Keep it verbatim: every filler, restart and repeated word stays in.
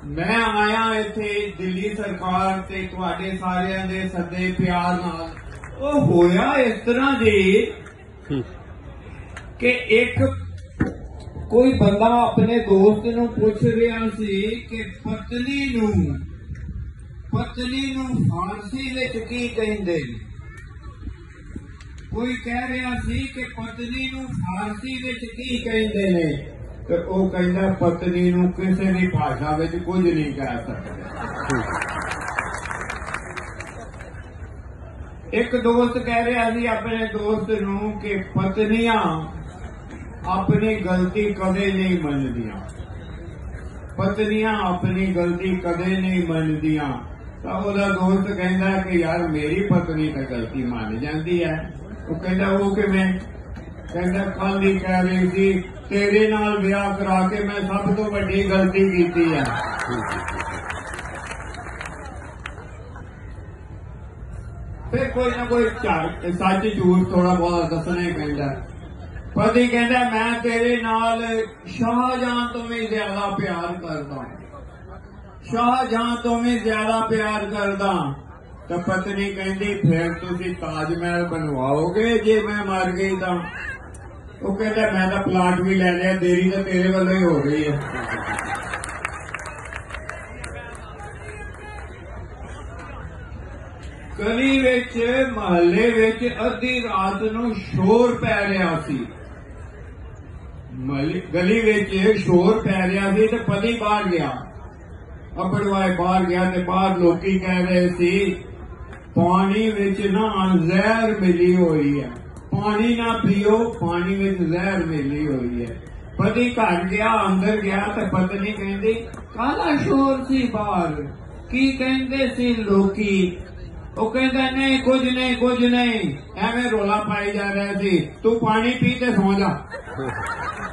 मैं आया इत्थे दिल्ली सरकार ते तुहाडे सारियां दे सदे प्यार नाल ओ होया इस तरह जी कि एक कोई बंदा अपने दोस्त नूं पुछ रहा सी कि पत्नी नूं पत्नी नूं फारसी विच की कहिंदे ने। कोई कह रहा सी कि पत्नी नूं फारसी विच की कहिंदे ने ते ओ कहंदा पत्नी नूं किसी भी भाषा विच कुछ नहीं कह सकदे। एक दोस्त कह रहा सी अपने दोस्त नूं कि पत्नियां अपनी गलती कदे नहीं मनदियां, पत्नियां अपनी गलती कदे नहीं मनदियां। तो ओदा दोस्त कहंदा कि यार मेरी पत्नी तो गलती मान जाती है। वो कहंदा वो किवें? कहंदा कल ही कह रही थी तेरे नाल विआह करा के मैं सब तो वड्डी गलती कीती है। फिर कोई ना कोई सच झूठ थोड़ा बहुत दसना ही पैंदा। पति कहंदा मैं तेरे नाल शाहजहां तो भी ज्यादा प्यार करदा, शाहजहां तो भी ज्यादा प्यार करदा। तो पत्नी कहंदी फिर तुसीं ताजमहल बनवाओगे जे मैं मर गई तां? वो कहता मैं तो प्लाट भी ले लिया, देरी तो तेरे वालों ही हो रही है। गली विच महल्ले विच अद्धी रात नूं शोर पै रहा सी, गली विच शोर पै रहा सी ते पति बाहर गया, अपड़वाए बाहर गया ते बाहर लोकी कह रहे सी पानी विच ना जहर मिली हुई है, पानी ना पियो, पानी विच जहर मिली हुई है। पति घर गया, अंदर गया तो पत्नी कहंदी काला शोर सी बाहर, की कहंदे सी लोकी? वो कहंदा नहीं कुछ नहीं कुछ नहीं, एवें रोला पाई जा रहा सी, तू पानी पी ते सो जा।